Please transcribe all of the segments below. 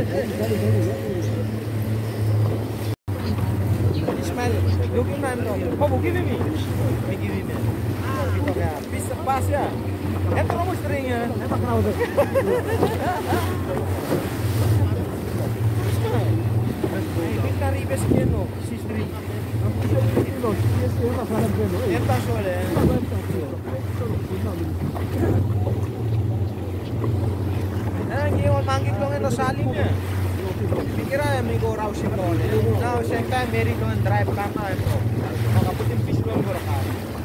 Ismail, looking at me. Oh, give me. I give him. Kita ya, bisa pas ya. Terus stringnya. Emang kenapa? Kita ribes keno, si string. Esta sole. Ang manggit ko ng salim niya. Pikira may go raw si Tole. Now, siyempre, meron doon drive kama ito. Makaputin fish doon ko ka.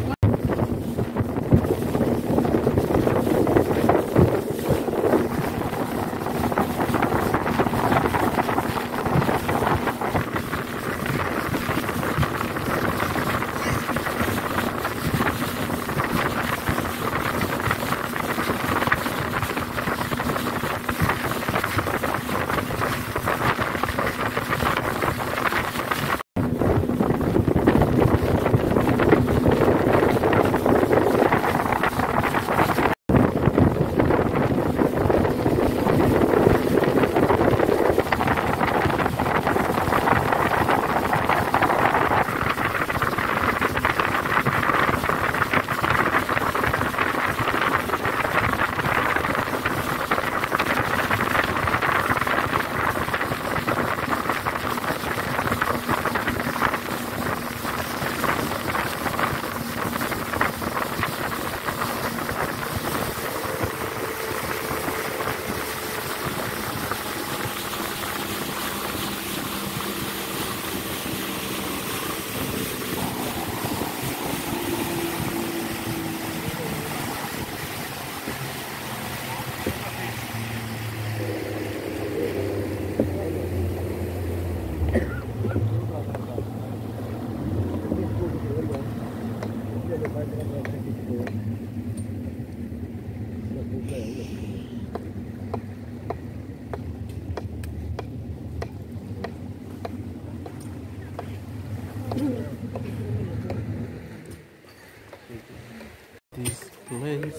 This place.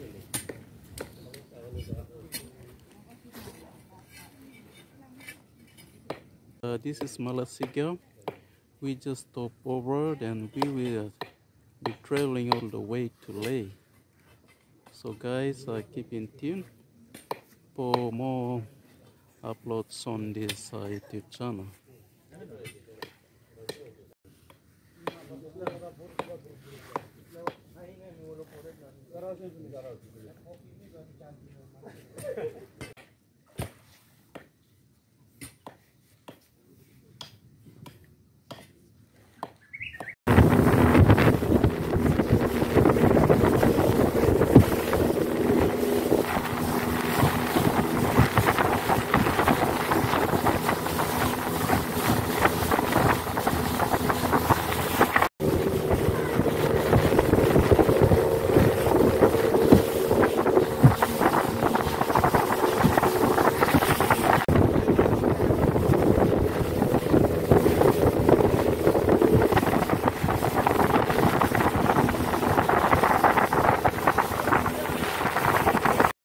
This is Malaysia. We just stop over, and we will be traveling all the way to Lae. So guys, keep in tune for more uploads on this YouTube channel.